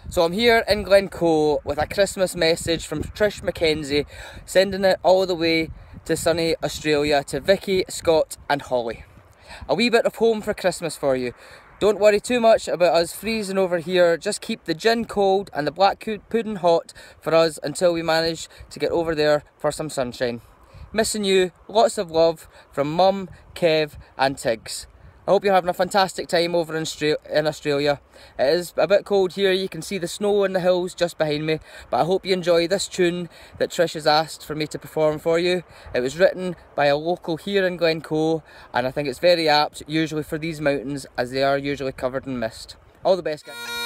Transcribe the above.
So I'm here in Glencoe with a Christmas message from Trish Mackenzie, sending it all the way to sunny Australia to Vicky, Scott and Holly. A wee bit of home for Christmas for you. Don't worry too much about us freezing over here, just keep the gin cold and the black pudding hot for us until we manage to get over there for some sunshine. Missing you, lots of love from Mum, Kev and Tiggs. I hope you're having a fantastic time over in Australia. It is a bit cold here, you can see the snow in the hills just behind me, but I hope you enjoy this tune that Trish has asked for me to perform for you. It was written by a local here in Glencoe, and I think it's very apt, usually for these mountains, as they are usually covered in mist. All the best, guys.